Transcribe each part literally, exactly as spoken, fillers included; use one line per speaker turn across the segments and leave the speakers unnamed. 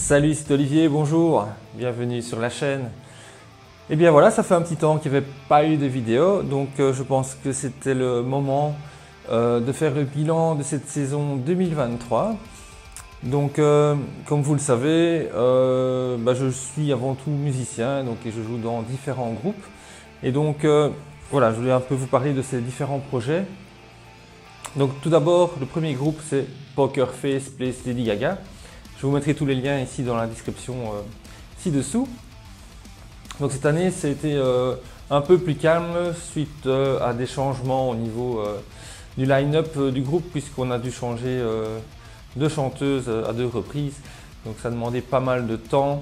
Salut, c'est Olivier, bonjour, bienvenue sur la chaîne. Et bien voilà, ça fait un petit temps qu'il n'y avait pas eu de vidéo, donc euh, je pense que c'était le moment euh, de faire le bilan de cette saison deux mille vingt-trois. Donc euh, comme vous le savez, euh, bah, je suis avant tout musicien, donc, et je joue dans différents groupes. Et donc euh, voilà, je voulais un peu vous parler de ces différents projets. Donc tout d'abord, le premier groupe c'est Poker Face Plays Lady Gaga. Je vous mettrai tous les liens ici dans la description euh, ci-dessous. Donc cette année, ça a été euh, un peu plus calme suite euh, à des changements au niveau euh, du line-up euh, du groupe, puisqu'on a dû changer euh, de chanteuse euh, à deux reprises. Donc ça demandait pas mal de temps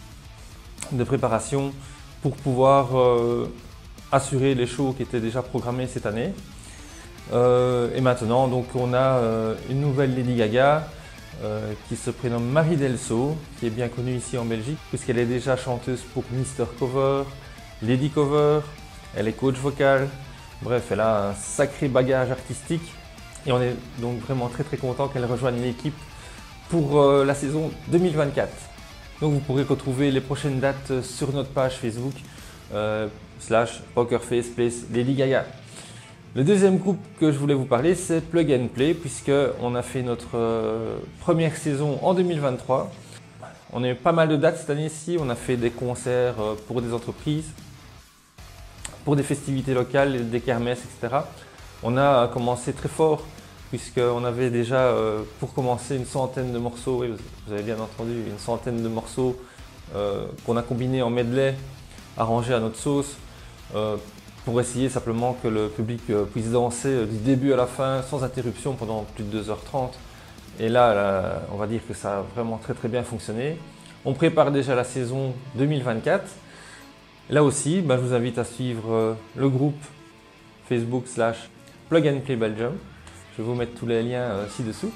de préparation pour pouvoir euh, assurer les shows qui étaient déjà programmés cette année. Euh, et maintenant, donc, on a euh, une nouvelle Lady Gaga euh, qui se prénomme Marie Delso, qui est bien connue ici en Belgique, puisqu'elle est déjà chanteuse pour Mister Cover, Lady Cover, elle est coach vocal, bref, elle a un sacré bagage artistique. Et on est donc vraiment très très content qu'elle rejoigne l'équipe pour euh, la saison deux mille vingt-quatre. Donc vous pourrez retrouver les prochaines dates sur notre page Facebook euh, slash Pokerface Plays Lady Gaga. Le deuxième groupe que je voulais vous parler, c'est Plug and Play, puisqu'on a fait notre euh, première saison en deux mille vingt-trois. On a eu pas mal de dates cette année-ci, on a fait des concerts euh, pour des entreprises, pour des festivités locales, des kermesses, et cetera. On a commencé très fort, puisqu'on avait déjà, euh, pour commencer, une centaine de morceaux, oui, vous avez bien entendu, une centaine de morceaux euh, qu'on a combinés en medley, arrangés à notre sauce, euh, pour essayer simplement que le public puisse danser du début à la fin sans interruption pendant plus de deux heures trente. Et là, là, on va dire que ça a vraiment très très bien fonctionné. On prépare déjà la saison deux mille vingt-quatre. Là aussi, ben, je vous invite à suivre le groupe Facebook slash Plug and Play Belgium. Je vais vous mettre tous les liens euh, ci-dessous.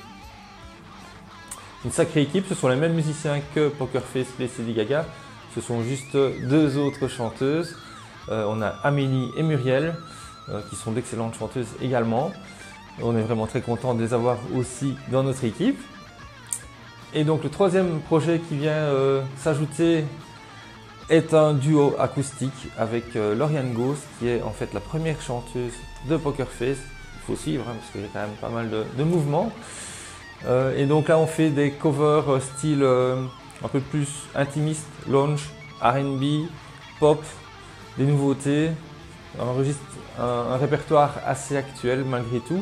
Une sacrée équipe, ce sont les mêmes musiciens que Pokerface Plays Lady Gaga. Ce sont juste deux autres chanteuses. Euh, on a Amélie et Muriel, euh, qui sont d'excellentes chanteuses également. On est vraiment très content de les avoir aussi dans notre équipe. Et donc le troisième projet qui vient euh, s'ajouter est un duo acoustique avec euh, Lauriane Gauss, qui est en fait la première chanteuse de Pokerface. Il faut suivre hein, parce qu'il y a quand même pas mal de, de mouvements. Euh, et donc là on fait des covers euh, style euh, un peu plus intimiste, lounge, R and B, pop, des nouveautés, un, registre, un, un répertoire assez actuel malgré tout.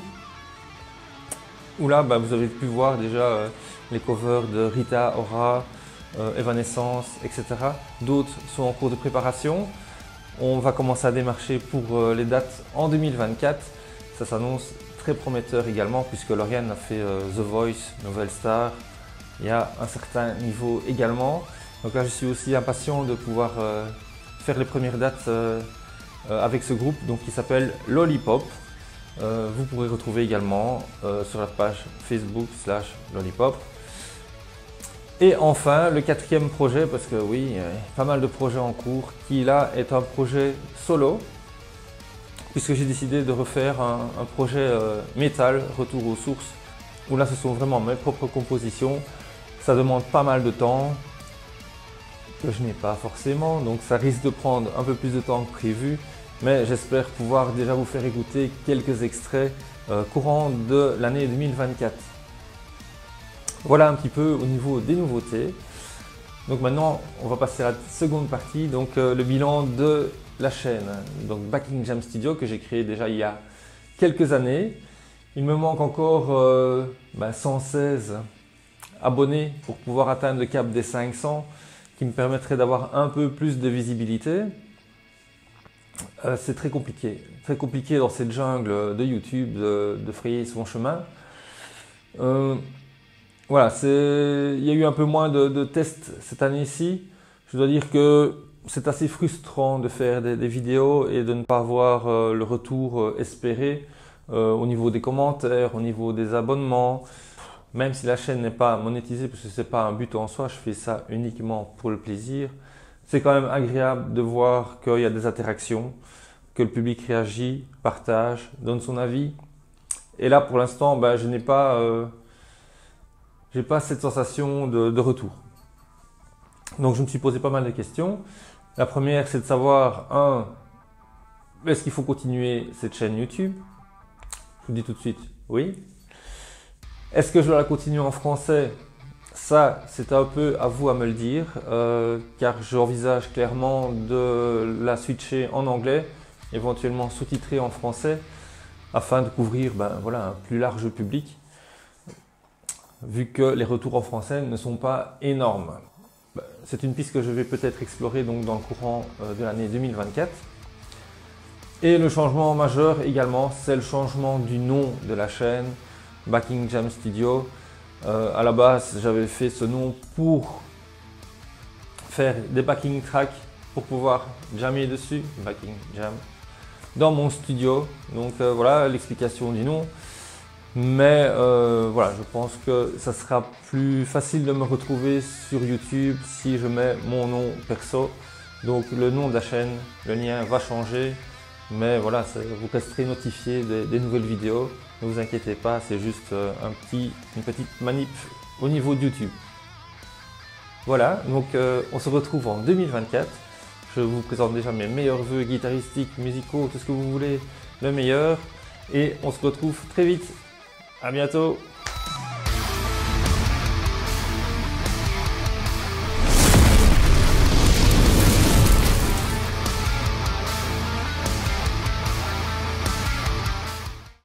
Où là, bah, vous avez pu voir déjà euh, les covers de Rita Ora, euh, Evanescence, et cetera. D'autres sont en cours de préparation. On va commencer à démarcher pour euh, les dates en deux mille vingt-quatre. Ça s'annonce très prometteur également puisque Lauriane a fait euh, The Voice, Nouvelle Star. Il y a un certain niveau également. Donc là, je suis aussi impatient de pouvoir euh, faire les premières dates euh, euh, avec ce groupe donc, qui s'appelle Lollipop. Euh, vous pourrez retrouver également euh, sur la page Facebook slash Lollipop. Et enfin, le quatrième projet, parce que oui, il y a pas mal de projets en cours, qui là est un projet solo, puisque j'ai décidé de refaire un, un projet euh, métal, retour aux sources, où là ce sont vraiment mes propres compositions. Ça demande pas mal de temps, que je n'ai pas forcément, donc ça risque de prendre un peu plus de temps que prévu, mais j'espère pouvoir déjà vous faire écouter quelques extraits euh, courant de l'année deux mille vingt-quatre. Voilà un petit peu au niveau des nouveautés. Donc maintenant, on va passer à la seconde partie, donc euh, le bilan de la chaîne, donc Backing Jam Studio que j'ai créé déjà il y a quelques années. Il me manque encore euh, bah, cent seize abonnés pour pouvoir atteindre le cap des cinq cents. Qui me permettrait d'avoir un peu plus de visibilité. Euh, c'est très compliqué, très compliqué dans cette jungle de YouTube de, de frayer son chemin. Euh, voilà, il y a eu un peu moins de, de tests cette année-ci. Je dois dire que c'est assez frustrant de faire des, des vidéos et de ne pas avoir euh, le retour euh, espéré euh, au niveau des commentaires, au niveau des abonnements. Même si la chaîne n'est pas monétisée, parce que ce n'est pas un but en soi, je fais ça uniquement pour le plaisir. C'est quand même agréable de voir qu'il y a des interactions, que le public réagit, partage, donne son avis. Et là, pour l'instant, ben, je n'ai pas, euh, j'ai pas cette sensation de, de retour. Donc je me suis posé pas mal de questions. La première, c'est de savoir, un, est-ce qu'il faut continuer cette chaîne YouTube? Je vous dis tout de suite, oui. Est-ce que je dois la continuer en français? Ça, c'est un peu à vous à me le dire, euh, car j'envisage clairement de la switcher en anglais, éventuellement sous-titrer en français, afin de couvrir ben, voilà, un plus large public, vu que les retours en français ne sont pas énormes. C'est une piste que je vais peut-être explorer donc dans le courant de l'année deux mille vingt-quatre. Et le changement majeur également, c'est le changement du nom de la chaîne, Backing Jam Studio. Euh, à la base, j'avais fait ce nom pour faire des backing tracks pour pouvoir jammer dessus, Backing Jam, dans mon studio. Donc euh, voilà l'explication du nom. Mais euh, voilà, je pense que ça sera plus facile de me retrouver sur YouTube si je mets mon nom perso. Donc le nom de la chaîne, le lien va changer. Mais voilà, vous resterez notifié des, des nouvelles vidéos. Ne vous inquiétez pas, c'est juste un petit, une petite manip au niveau de YouTube. Voilà, donc euh, on se retrouve en deux mille vingt-quatre. Je vous présente déjà mes meilleurs vœux guitaristiques, musicaux, tout ce que vous voulez, le meilleur. Et on se retrouve très vite. À bientôt!